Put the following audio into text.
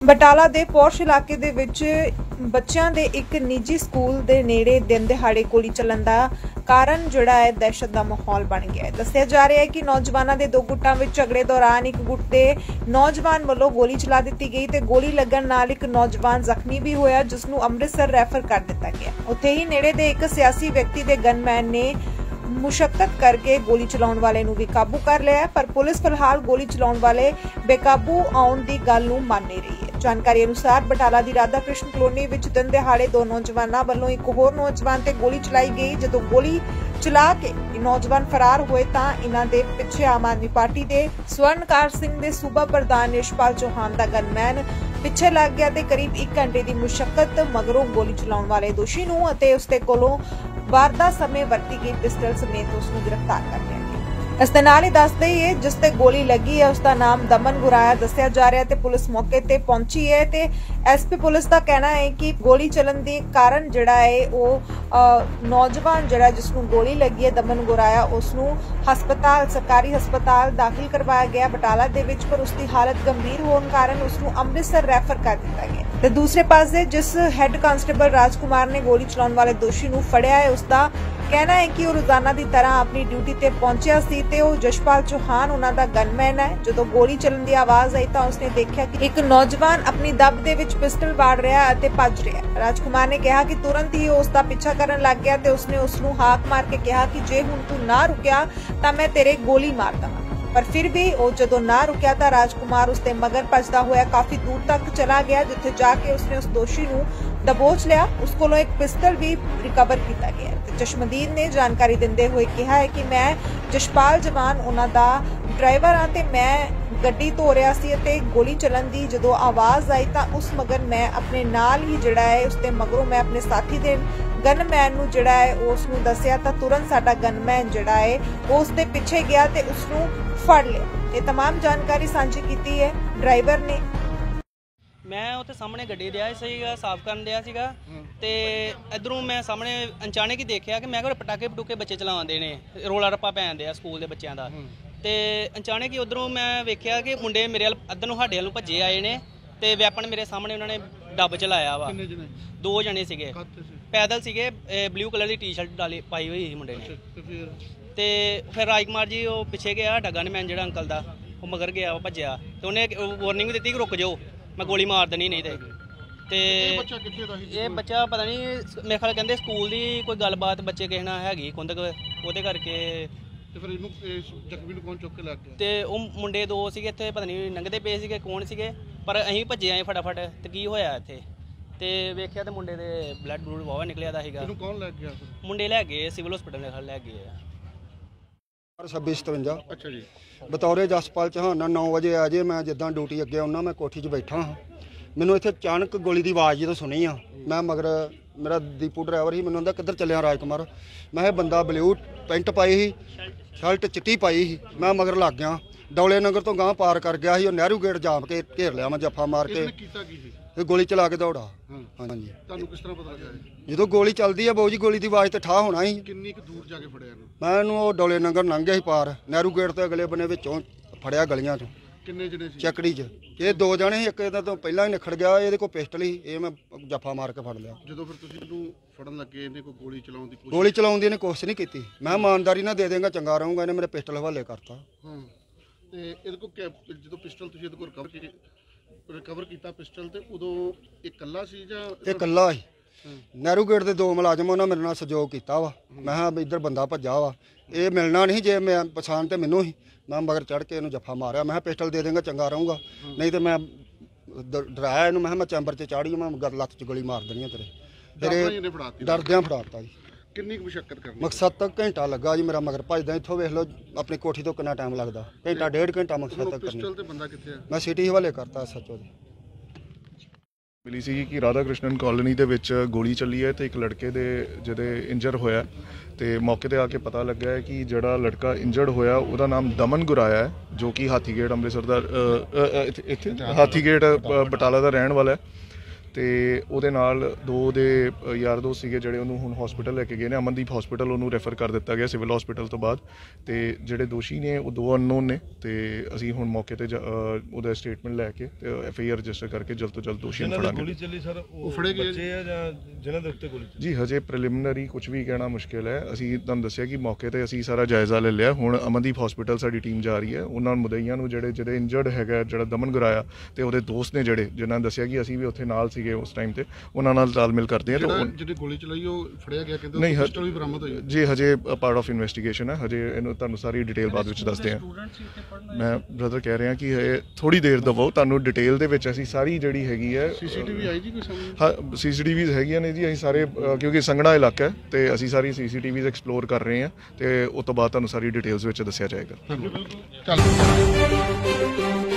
ਬਟਾਲਾ ਦੇ ਪੌਸ਼ ਇਲਾਕੇ ਦੇ ਵਿੱਚ ਬੱਚਿਆਂ ਦੇ ਇੱਕ ਨਿੱਜੀ ਸਕੂਲ ਦੇ ਨੇੜੇ ਦਿਨ ਦਿਹਾੜੇ ਗੋਲੀ ਚੱਲਣ ਦਾ ਕਾਰਨ ਜਿਹੜਾ ਹੈ ਦਹਿਸ਼ਤ ਦਾ ਮਾਹੌਲ ਬਣ ਗਿਆ ਹੈ। ਦੱਸਿਆ ਜਾ ਰਿਹਾ ਹੈ ਕਿ ਨੌਜਵਾਨਾਂ ਦੇ ਦੋ ਗੁੱਟਾਂ ਵਿੱਚ ਝਗੜੇ ਦੌਰਾਨ ਇੱਕ ਗੁੱਟ ਦੇ ਨੌਜਵਾਨ ਵੱਲੋਂ ਗੋਲੀ ਚਲਾ ਦਿੱਤੀ ਗਈ ਤੇ ਗੋਲੀ ਲੱਗਣ ਨਾਲ ਇੱਕ ਨੌਜਵਾਨ ਜ਼ਖਮੀ ਵੀ ਹੋਇਆ, ਜਿਸ ਨੂੰ ਅੰਮ੍ਰਿਤਸਰ ਰੈਫਰ ਕਰ ਦਿੱਤਾ ਗਿਆ। ਉੱਥੇ ਹੀ ਨੇੜੇ ਦੇ ਇੱਕ ਸਿਆਸੀ ਵਿਅਕਤੀ ਦੇ ਗਨਮੈਨ ਨੇ ਮੁਸ਼ੱਕਤ करके गोली चलाउण वाले नूं भी काबू कर लिया है, पर पुलिस फिलहाल गोली चलाउण वाले बेकाबू आउण दी गल नूं मान नहीं रही है। जानकारी अनुसार बटाला दी राधा कृष्ण कलोनी विच दिन दिहाड़े दो नौजवानां वल्लों एक होर नौजवान ते गोली चलाई गई। जदों गोली चला के नौजवान फरार होए तां इन्हां दे पिछे आम आदमी पार्टी दे स्वर्णकार सिंह दे सूबा प्रधान यशपाल चौहान दा गनमैन पिछे लग गया ते करीब 1 घंटे की मुशक्कत मगरों गोली चलाउण वाले दोषी नूं अते उसदे कोलों वारदात समय वरती गई पिस्टल समेत उसनूं गिरफ्तार कर लिया गया। इस दे नाल ही दसदे ही जिस ते गोली लगी है उसका नाम दमन गुराया दस्सिया जा रहा है ते पुलिस मौके ते पहुंची है ते एसपी पुलिस का कहना है कि गोली चलन दे कारण जिहड़ा है वो नौजवान जिहड़ा जिसनूं गोली लगी है दमन गुराया उसनूं हस्पताल सरकारी हस्पताल दाखिल करवाया गया बटाला दे विच, पर उसकी हालत गंभीर होने कारण उसनूं अमृतसर रैफर कर दिता गया। ते दूसरे पासे जिस हैड कांस्टेबल राजकुमार ने गोली चलाउण वाले दोषी नूं फड़िया है उसका कहना है कि वो रोजाना की तरह अपनी ड्यूटी ते पहुंचिया सी ते वो जशपाल चौहान उन्हां दा गनमैन है। जदों गोली चलन की आवाज आई तां उसने देखा कि एक नौजवान अपनी दब दे विच पिस्टल वाड़ रहा है अते भज रहा है। राजकुमार ने कहा कि तुरंत ही उसका पीछा करन लग गया ते उसने उसनूं हाक मार के कहा कि जे हुण तू ना रुकिया तां मैं तेरे गोली मार दवां, पर फिर भी वो जदों ना रुकिया तां राजकुमार उसके मगर भजदा होया काफी दूर तक चला गया, जिथे जाके उसने उस दोषी नूं दबोच लिया। उस कोलों एक पिस्टल भी रिकवर किया गया। चश्मदीन ने जानकारी दिंदे हुए कहा है कि मैं जशपाल जवान उन्हां दा ड्राइवर हाँ ते मैं गड्डी धो रहा सी ते गोली चलन दी जदों आवाज़ आई तां उस मगर मैं अपने नाल ही जिहड़ा है उसते मगरों मैं अपने साथी दे गनमैन नूं जिहड़ा है उसनूं दस्सिया तां तुरंत साडा गनमैन जिहड़ा है उस दे पिछे गया ते उसनूं फड़ लिया। ये तमाम जानकारी सांझी कीती है ड्राइवर ने। मैं उत्थे सामने गड्डी दिया सीगा साफ करन दिया सीगा ते इधरों मैं सामने अचानक ही देखा कि मैं पटाके पटूके बच्चे चलाते ने रोला रप्पा पैन दिया स्कूल के बच्चों का ते अचानक ही उधरों मैं वेख्या कि मुंडे मेरे अद्धर नूं साडे वल्लों भज्जे आए ने ते वैपन मेरे सामने उन्होंने डब चलाया वा। 2 जने सीगे पैदल सीगे ब्लू कलर की टी शर्ट डाली पाई हुई मुंडे ने ते फिर राजकुमार जी वो पिछे गया साडा गनमैन जिहड़ा अंकल दा वो मगर गया वो भज्जिया ते उन्हें वार्निंग भी दी कि रुक जाओ मैं गोली मार देनी नहीं ते ये बच्चा पता नहीं मेरे ख्याल कहते स्कूल की कोई गलबात बच्चे किसी नाल हैगी कुंदक वो करके ते मुंडे 2 सीगे इत्थे पता नहीं लंघदे पे सीगे कौन सीगे, पर असीं भज्जे आए फटाफट ते की होया इत्थे ते वेख्या ते मुंडे दे ब्लड ब्लूड वावा निकलिया दा सीगा। कौन लै गया मुंडे लै गए सिविल हॉस्पिटल लै गए 2657। अच्छा जी। बतौरे जसपाल चौहान 9 वजे आ जे मैं जिदा ड्यूटी अगे आना मैं कोठी च बैठा हाँ, मैनू इत्थे अचानक गोली की आवाज़ जो सुनी हाँ, मैं मगर मेरा दीपू ड्राइवर ही मैनू किधर चलिया राजकुमार, मैं बंदा ब्लू पेंट पाई ही शर्ट चिट्टी पाई ही, मैं मगर लग गया दौले नगर तो गांह पार कर गया ही नहरू गेट जाम के घेर लिया मैं जफा मार के गोली चला के दौड़ा। हाँ जी। किस तरह पता लगा जो गोली चलती है बहु जी गोली की आवाज़ तो ठा होना ही कितनी दूर जाके फड़िया मैं डोले नगर लंघ गया ही पार नहरू गेट तो अगले बने विचों फड़िया गलियां चों चकड़ी च ये 2 जने ही एक तो पहला ही निखड़ गया ये कोई पिस्टल ही ये मैं जफा मार के फड़ लिया। जो गोली चलाउण दी इहने कोशिश नहीं की, मैं ईमानदारी ना दे देंगा चंगा रहूँगा, इन्हें मेरे पिस्टल हवाले करता। रिकवर किया पिस्टल ते उदों एक कल्ला सी जां एक कल्ला ही नहरू गेट के 2 मुलाजम उन्होंने मेरे नाल सहयोग किया वा, मैं इधर बंदा भज्जा वा ये मिलना नहीं जे मैं पछाण तो मैनू ही मैं मगर चढ़ के इन्हूं जफा मारिया, मैं पिस्टल दे देंगा चंगा रहूँगा नहीं तो मैं डराया इनू मैं चैंबर च चाड़ी मैं लत्त च गोली मार देनी तेरे तेरे डरद्या फड़ाता जी। कितनी मुशक्कत करनी मकसद तक घंटा लगा जी मेरा मगर भजदा इत्थों वेख लो अपनी कोठी तो कितना टाइम लगता घंटा 1.5 घंटा मकसद तक करनी मैं सिटी हवाले करता सचो दी। मिली सी कि राधा कृष्णन कॉलोनी के विच गोली चली है तो एक लड़के दे जिहदे इंजर होया तो मौके पर आके पता लगा है कि जिहड़ा लड़का इंजर्ड होया उहदा नाम दमन गुराया है जो कि हाथीगेट अमृतसर का इत्थे हाथीगेट बटाला का रहने वाला है ਤੇ ਉਹਦੇ ਨਾਲ 2 ਦੇ ਯਾਰ ਦੋਸਤ ਸੀਗੇ ਜਿਹੜੇ ਉਹਨੂੰ ਹੁਣ ਹਸਪੀਟਲ ਲੈ ਕੇ ਗਏ ਨੇ, ਅਮਨਦੀਪ ਹਸਪੀਟਲ ਉਹਨੂੰ ਰੈਫਰ ਕਰ ਦਿੱਤਾ ਗਿਆ ਸਿਵਲ ਹਸਪੀਟਲ ਤੋਂ ਬਾਅਦ। ਤੇ ਜਿਹੜੇ ਦੋਸ਼ੀ ਨੇ ਉਹ 2 ਅਨਨੋਨ ਨੇ ਤੇ ਅਸੀਂ ਹੁਣ ਮੌਕੇ ਤੇ ਉਹਦਾ ਸਟੇਟਮੈਂਟ ਲੈ ਕੇ ਤੇ FIR ਰਜਿਸਟਰ ਕਰਕੇ ਜਲਦ ਤੋਂ ਜਲਦ ਦੋਸ਼ੀ ਨੂੰ ਫੜਾਂਗੇ। ਗੋਲੀ ਚੱਲੀ ਸਰ ਉਹ ਫੜੇ ਗਏ ਬੱਚੇ ਆ ਜਾਂ ਜਿਨ੍ਹਾਂ ਦੇ ਉੱਤੇ ਗੋਲੀ ਚੱਲੀ? ਜੀ ਹਜੇ ਪ੍ਰੀਲਿਮਿਨਰੀ ਕੁਝ ਵੀ ਕਹਿਣਾ ਮੁਸ਼ਕਿਲ ਹੈ। ਅਸੀਂ ਤੁਹਾਨੂੰ ਦੱਸਿਆ ਕਿ ਮੌਕੇ ਤੇ ਅਸੀਂ ਸਾਰਾ ਜਾਇਜ਼ਾ ਲੈ ਲਿਆ। ਹੁਣ ਅਮਨਦੀਪ ਹਸਪੀਟਲ ਸਾਡੀ ਟੀਮ ਜਾ ਰਹੀ ਹੈ, ਉਹਨਾਂ ਮੁਦਈਆਂ ਨੂੰ ਜਿਹੜੇ ਇੰਜਰਡ ਹੈਗਾ, ਜਿਹੜਾ ਦਮਨ ਗੁਰਾਇਆ ਤੇ ਉਹਦੇ ਦੋਸਤ ਨੇ ਜਿਹੜੇ ਜਿਨ੍ਹਾਂ ਨੇ ਦੱਸਿਆ ਕਿ ਅਸੀਂ ਵੀ ਉੱਥੇ ਨਾਲ ਸੀਗੇ ਉਸ ਟਾਈਮ ਤੇ, ਉਹਨਾਂ ਨਾਲ ਤਾਲਮੇਲ ਕਰਦੇ ਆ। ਜਿਹੜੀ ਗੋਲੀ ਚਲਾਈ ਉਹ ਫੜਿਆ ਗਿਆ, ਕਹਿੰਦੇ ਨਹੀਂ ਪਿਸਟਲ ਵੀ ਬਰਾਮਦ ਹੋਈ ਜੀ, ਹਜੇ ਪਾਰਟ ਆਫ ਇਨਵੈਸਟੀਗੇਸ਼ਨ ਹੈ। ਹਜੇ ਇਹਨੂੰ ਤੁਹਾਨੂੰ ਸਾਰੀ ਡਿਟੇਲ ਬਾਅਦ ਵਿੱਚ ਦੱਸਦੇ ਹਾਂ। ਮੈਂ ਬ੍ਰਦਰ ਕਹਿ ਰਿਹਾ ਕਿ ਥੋੜੀ ਦੇਰ ਦਵੋ, ਤੁਹਾਨੂੰ ਡਿਟੇਲ ਦੇ ਵਿੱਚ ਅਸੀਂ ਸਾਰੀ ਜਿਹੜੀ ਹੈਗੀ ਹੈ CCTV ਆਈ ਜੀ ਕੋਈ ਸਾਹਮਣੇ? ਹਾਂ CCTVs ਹੈਗੀਆਂ ਨੇ ਜੀ। ਅਸੀਂ ਸਾਰੇ ਕਿਉਂਕਿ ਸੰਘਣਾ ਇਲਾਕਾ ਹੈ ਤੇ ਅਸੀਂ ਸਾਰੀ CCTVs ਐਕਸਪਲੋਰ ਕਰ ਰਹੇ ਹਾਂ ਤੇ ਉਸ ਤੋਂ ਬਾਅਦ ਤੁਹਾਨੂੰ ਸਾਰੀ ਡਿਟੇਲਸ ਵਿੱਚ ਦੱਸਿਆ ਜਾਏਗਾ। ਚੱਲ